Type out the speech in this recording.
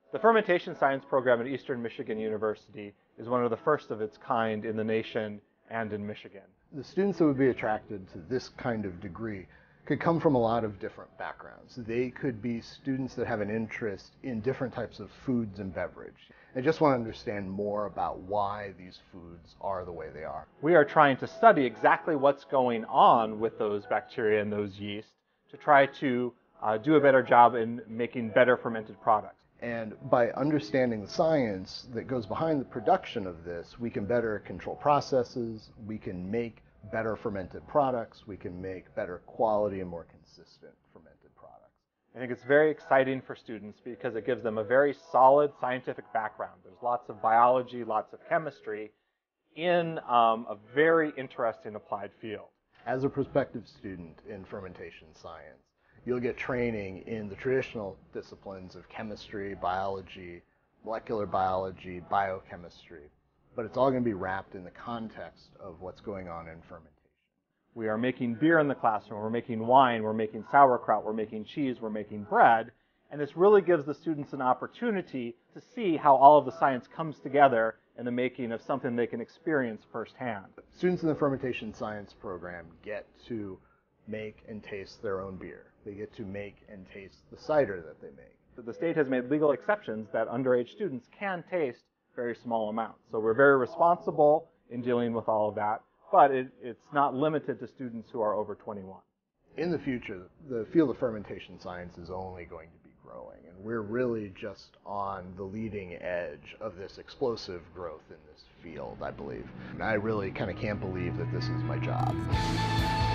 The fermentation science program at Eastern Michigan University is one of the first of its kind in the nation and in Michigan. The students that would be attracted to this kind of degree could come from a lot of different backgrounds. They could be students that have an interest in different types of foods and beverage. They just want to understand more about why these foods are the way they are. We are trying to study exactly what's going on with those bacteria and those yeast to try to do a better job in making better fermented products. And by understanding the science that goes behind the production of this, we can better control processes, we can make better fermented products, we can make better quality and more consistent fermented products. I think it's very exciting for students because it gives them a very solid scientific background. There's lots of biology, lots of chemistry in a very interesting applied field. As a prospective student in fermentation science, you'll get training in the traditional disciplines of chemistry, biology, molecular biology, biochemistry, but it's all going to be wrapped in the context of what's going on in fermentation. We are making beer in the classroom, we're making wine, we're making sauerkraut, we're making cheese, we're making bread, and this really gives the students an opportunity to see how all of the science comes together in the making of something they can experience firsthand. Students in the fermentation science program get to make and taste their own beer. They get to make and taste the cider that they make. The state has made legal exceptions that underage students can taste very small amounts. So we're very responsible in dealing with all of that, but it's not limited to students who are over 21. In the future, the field of fermentation science is only going to be growing, and we're really just on the leading edge of this explosive growth in this field, I believe. And I really kind of can't believe that this is my job.